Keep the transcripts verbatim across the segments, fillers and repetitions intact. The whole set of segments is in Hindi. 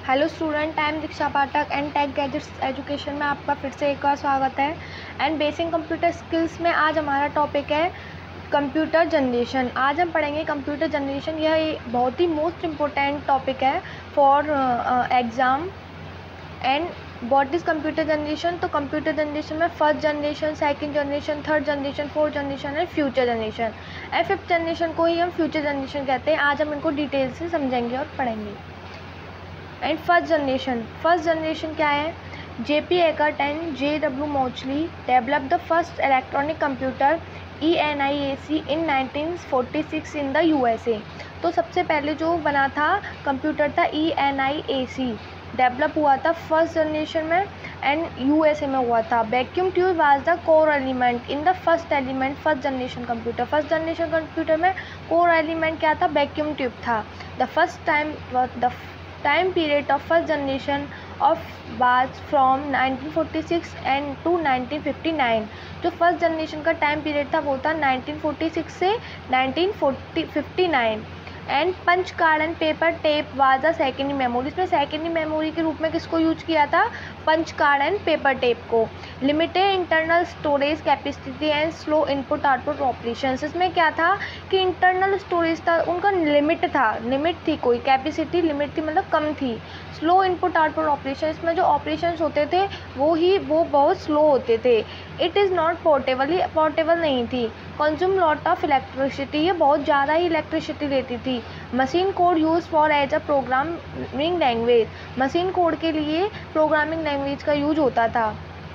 Hello student, I am Diksha Pathak and tech gadgets education में आपका फिर से एक बार स्वागत है। एंड बेसिक कंप्यूटर स्किल्स में आज हमारा टॉपिक है कंप्यूटर जनरेशन। आज हम पढ़ेंगे कंप्यूटर जनरेशन। यह बहुत ही मोस्ट इम्पोर्टेंट टॉपिक है for exam. And what is computer generation? तो कंप्यूटर जनरेशन में first generation, second generation, third generation, fourth generation and future generation. And fifth generation को ही हम फ्यूचर जनरेशन कहते हैं। आज हम इनको डिटेल से समझेंगे और पढ़ेंगे। And first generation first generation क्या है? J P Eckert and J W Mauchly develop the first electronic computer E N I A C in nineteen forty six in the U S A. तो सबसे पहले जो बना था कंप्यूटर था ई N I A C, develop हुआ था फर्स्ट जनरेशन में एंड यू एस ए में हुआ था। Vacuum tube was the core element in the first element first generation computer. First generation computer में कोर एलिमेंट क्या था? वैक्यूम ट्यूब था। The first time the time period of first generation of was from nineteen forty six and to nineteen fifty nine. जो फर्स्ट जनरेशन का टाइम पीरियड था वो था नाइनटीन फोर्टी सिक्स से nineteen fifty nine. And punch card and paper tape was the secondary memory. इसमें सेकेंडरी मेमोरी के रूप में किसको यूज किया था? Punch card and paper tape को। Limited internal storage capacity and slow input output operations. इसमें क्या था कि इंटरनल स्टोरेज था, उनका लिमिट था, लिमिट थी, कोई कैपेसिटी लिमिट थी, मतलब कम थी। स्लो इनपुट आउटपुट ऑपरेशन, इसमें जो ऑपरेशंस होते थे वो ही वो बहुत स्लो होते थे। इट इज़ नॉट पोर्टेबल, ये पोर्टेबल नहीं थी। कंज्यूम लॉट ऑफ इलेक्ट्रिसिटी, ये बहुत ज़्यादा ही इलेक्ट्रिसिटी लेती थी। Machine code use for as a programming language, machine code के लिए प्रोग्रामिंग लैंग्वेज का यूज होता था।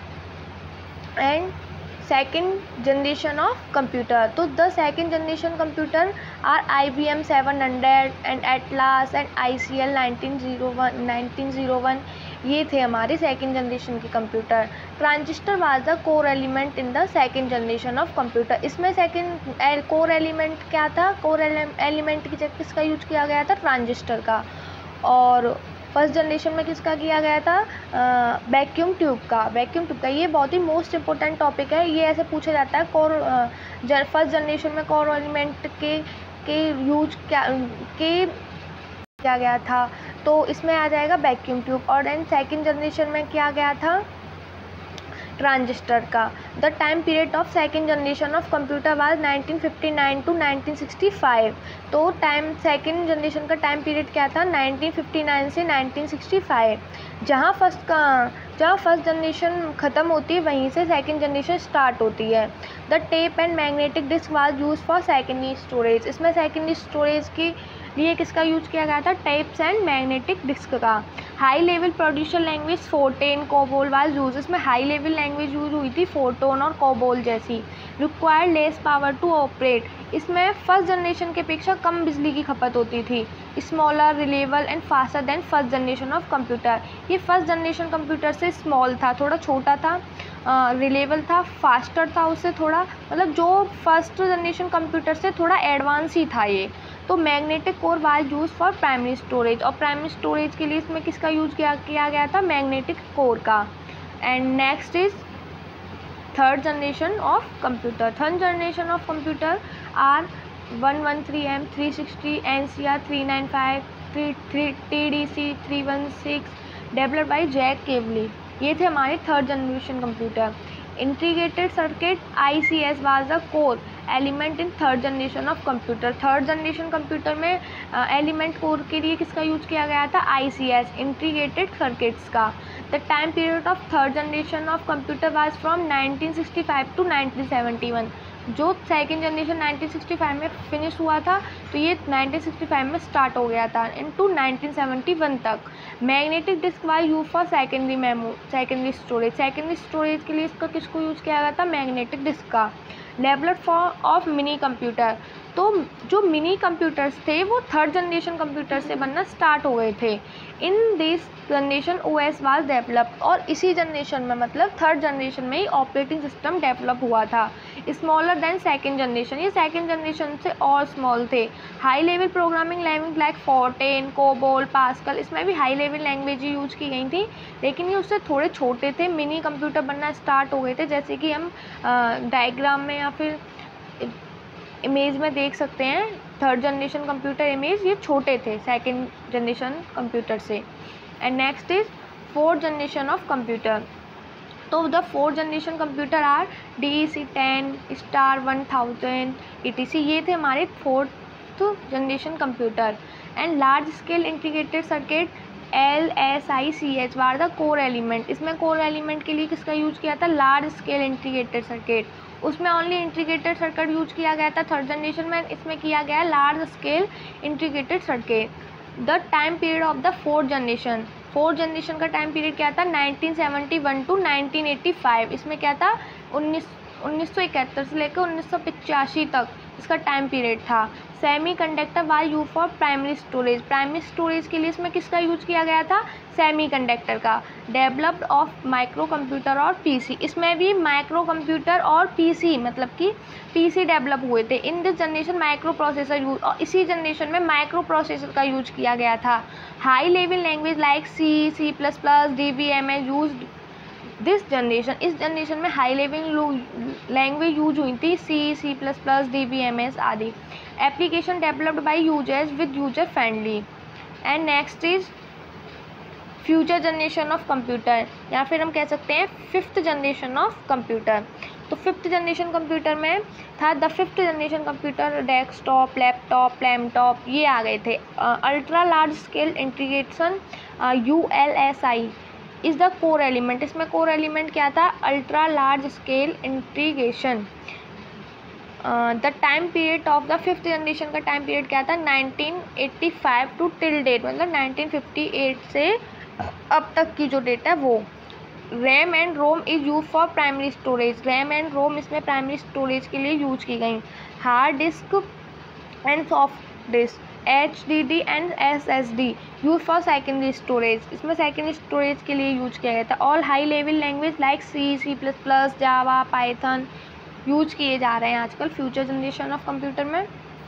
And second generation of computer, तो the second generation computer are I B M seven hundred and Atlas and I C L nineteen zero one nineteen zero one, ये थे हमारे सेकेंड जनरेशन के computer. Transistor was the core element in the second generation of computer. इसमें सेकेंड कोर एलिमेंट क्या था? कोर एलिमेंट की जगह किसका यूज किया गया था? ट्रांजिस्टर का। और फर्स्ट जनरेशन में किसका किया गया था? वैक्यूम ट्यूब का। वैक्यूम ट्यूब का, ये बहुत ही मोस्ट इंपॉर्टेंट टॉपिक है। ये ऐसे पूछा जाता है कोर फर्स्ट जनरेशन में कोर एलिमेंट के के यूज क्या के किया गया था, तो इसमें आ जाएगा वैक्यूम ट्यूब। और देन सेकंड जनरेशन में किया गया था ट्रांजिस्टर का। The time period of second generation of computer was nineteen fifty nine to nineteen sixty five. तो टाइम सेकेंड जनरेशन का टाइम पीरियड क्या था? नाइनटीन फिफ्टी नाइन से नाइनटीन सिक्सटी फाइव। जहाँ फर्स्ट का जहाँ फर्स्ट जनरेशन ख़त्म होती है वहीं से सेकेंड जनरेशन स्टार्ट होती है। The tape and magnetic disk was use for secondary storage. इसमें सेकेंडरी स्टोरेज की लिए किसका यूज किया गया था? टेप्स एंड मैग्नेटिक डिस्क का। High level producer language Fortran COBOL was use. इसमें हाई लेवल लैंग्वेज यूज हुई थी फोर्टोन और कोबोल जैसी। Required less power to operate, इसमें फर्स्ट जनरेशन के अपेक्षा कम बिजली की खपत होती थी। Smaller, reliable and faster than first generation of computer. ये फर्स्ट जनरेशन कंप्यूटर से स्मॉल था, थोड़ा छोटा था, रिलेबल था, फास्टर था उससे थोड़ा, मतलब जो फर्स्ट जनरेशन कंप्यूटर से थोड़ा एडवांस ही था ये। तो magnetic core was use for primary storage, और प्राइमरी स्टोरेज के लिए इसमें किसका यूज किया किया गया था? मैग्नेटिक कोर का। And next is third generation of computer. Third generation of computer are one one three M, three sixty, N C R three nine five, T D C three one six, developed by Jack Kilby. ये थे हमारे third generation computer. Integrated circuit I C S was the core element in third generation of computer. Third generation computer में एलिमेंट कोर के लिए किसका यूज किया गया था? I C S, integrated circuits का। The time period of third generation of computer was from nineteen sixty five to nineteen seventy one. जो second generation nineteen sixty five में फिनिश हुआ था, तो ये नाइनटीन सिक्सटी फाइव में स्टार्ट हो गया था in to nineteen seventy one तक। Magnetic disk was use for secondary memo secondary storage. Secondary storage के लिए इसका किसको यूज़ किया गया था? मैग्नेटिक डिस्क का। Developed for of mini computer, तो जो मिनी कंप्यूटर्स थे वो थर्ड जनरेशन कंप्यूटर से बनना स्टार्ट हो गए थे। In this generation O S was developed, और इसी जनरेशन में, मतलब थर्ड जनरेशन में ही ऑपरेटिंग सिस्टम डेवलप हुआ था। स्मॉलर देन सेकेंड जनरेशन, ये सेकेंड जनरेशन से और स्मॉल थे। High level programming language like Fortran, COBOL, Pascal, इसमें भी हाई लेवल लैंग्वेज यूज की गई थी, लेकिन ये उससे थोड़े छोटे थे। मिनी कंप्यूटर बनना स्टार्ट हो गए थे, जैसे कि हम डायग्राम में या फिर इमेज में देख सकते हैं। थर्ड जनरेशन कंप्यूटर इमेज, ये छोटे थे सेकंड जनरेशन कंप्यूटर से। And next is fourth generation of computer. तो the fourth generation computer are D E C ten, star one thousand, E T C, ये थे हमारे fourth generation computer. And large scale integrated circuit L S I C H were the core element. इसमें कोर एलिमेंट के लिए किसका यूज किया था? Large scale integrated circuit. उसमें ओनली इंटीग्रेटेड सर्किट यूज किया गया था थर्ड जनरेशन में, इसमें किया गया है large scale integrated circuit. The time period of the fourth generation, fourth generation का टाइम पीरियड क्या था? Nineteen seventy one to nineteen eighty five. इसमें क्या था? उन्नीस उन्नीस सौ इकहत्तर से लेकर उन्नीस सौ पचासी तक इसका टाइम पीरियड था। Semiconductor were use for primary storage, primary storage के लिए इसमें किसका यूज किया गया था? सेमी कंडक्टर का। डेवलप्ड ऑफ माइक्रो कंप्यूटर और पीसी, इसमें भी माइक्रो कंप्यूटर और पीसी मतलब कि पीसी डेवलप हुए थे। In this generation microprocessor use, और इसी जनरेशन में माइक्रो प्रोसेसर का यूज किया गया था। High level language like C, C plus plus, D B M S use this generation, इस जनरेशन में हाई लेवल लैंग्वेज यूज हुई थी, C, C plus plus, D B M S आदि। Application developed by users with user friendly. And next is future generation of computer, या फिर हम कह सकते हैं फिफ्थ जनरेशन ऑफ कंप्यूटर। तो फिफ्थ जनरेशन कंप्यूटर में था the fifth generation computer desktop, laptop, laptop ये आ गए थे। Ultra large scale integration U L S I is the core element, इसमें कोर एलिमेंट क्या था? Ultra large scale integration. The time period of the fifth generation का टाइम पीरियड क्या था? Nineteen eighty five to till date, मतलब नाइनटीन फिफ्टी एट से अब तक की जो डेट है वो। RAM and ROM is use for primary storage, RAM and रोम इसमें प्राइमरी स्टोरेज के लिए यूज की गई। Hard disk and soft disk, H D D and S S D use for secondary storage, इसमें सेकेंडरी स्टोरेज के लिए यूज किया गया था। All high level language like C, C plus plus, Java, Python use किए जा रहे हैं आजकल फ्यूचर जनरेशन ऑफ कंप्यूटर में।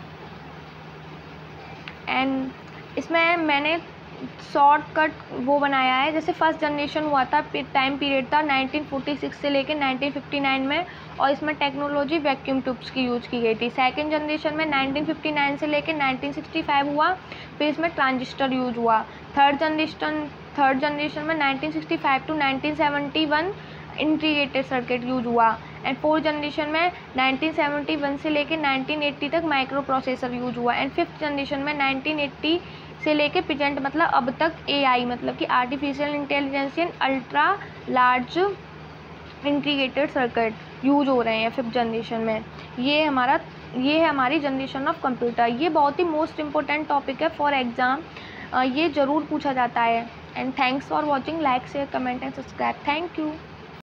एंड इसमें मैंने शॉर्टकट वो बनाया है, जैसे फर्स्ट जनरेशन हुआ था, टाइम पीरियड था नाइनटीन फोर्टी सिक्स से लेकर नाइनटीन फिफ्टी नाइन में, और इसमें टेक्नोलॉजी वैक्यूम ट्यूब्स की यूज की गई थी। सेकंड जनरेशन में नाइनटीन फिफ्टी नाइन से लेकर नाइनटीन सिक्सटी फाइव हुआ, फिर इसमें ट्रांजिस्टर यूज हुआ। थर्ड जनरेशन थर्ड जनरेशन में nineteen sixty five to nineteen seventy one integrated circuit use हुआ। एंड फोर्थ जनरेशन में नाइनटीन सेवेंटी वन से लेकर नाइनटीन एटी तक माइक्रो प्रोसेसर यूज हुआ। एंड फिफ्थ जनरेशन में नाइनटीन एटी से लेके प्रेजेंट मतलब अब तक ए आई मतलब कि artificial intelligence and ultra large integrated circuit use हो रहे हैं फिफ्थ जनरेशन में। ये हमारा ये है हमारी जनरेशन ऑफ कंप्यूटर। ये बहुत ही मोस्ट इम्पोर्टेंट टॉपिक है फॉर एग्ज़ाम, ये ज़रूर पूछा जाता है। And thanks for watching, like share comment and subscribe. Thank you.